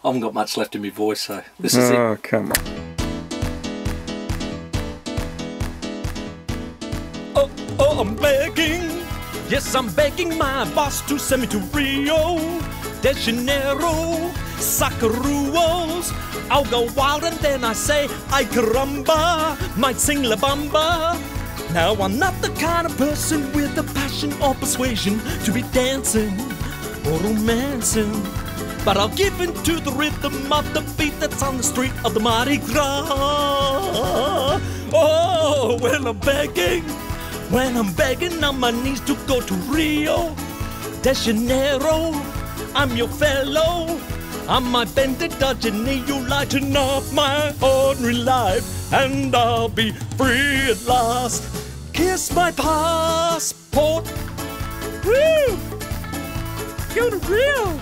I haven't got much left in my voice, so this is it. Oh, come on. Oh, I'm begging. Yes, I'm begging my boss to send me to Rio de Janeiro, Sacruos. I'll go wild and then I say, ay caramba, might sing La Bamba. Now I'm not the kind of person with the passion or persuasion to be dancing or romancing, but I'll give in to the rhythm of the beat that's on the street of the Mardi Gras. Oh, when I'm begging on my knees to go to Rio de Janeiro, I'm your fellow. I might bend it, dodge and knee, you lighten up my ordinary life, and I'll be free at last. Kiss my passport. Woo! Go to Rio.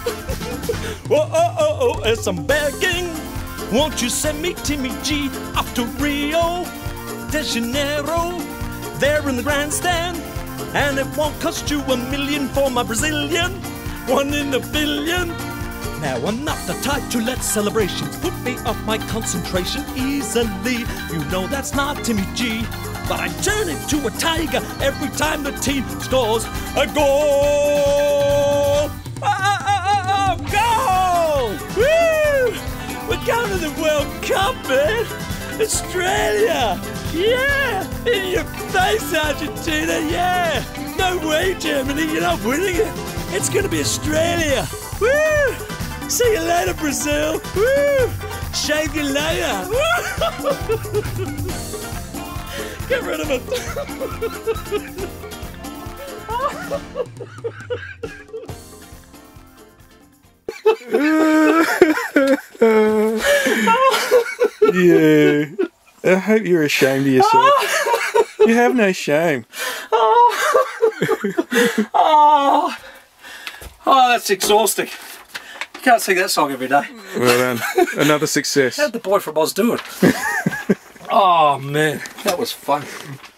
Oh, as I'm begging, won't you send me Timmy G off to Rio de Janeiro, there in the grandstand, and it won't cost you $1 million for my Brazilian, 1 in a billion. Now I'm not the type to let celebrations put me off my concentration easily. You know that's not Timmy G, but I turn into a tiger every time the team scores a goal. Oh, goal! Woo! We're going to the World Cup, man! Australia! Yeah! In your face, Argentina! Yeah! No way, Germany! You're not winning it! It's going to be Australia! Woo! See you later, Brazil! Woo! Shave you later! Woo! Get rid of it! Yeah. I hope you're ashamed of yourself. You have no shame. Oh, that's exhausting. You can't sing that song every day. Well done. Another success. How'd the boy from Oz do it? Oh man, that was fun.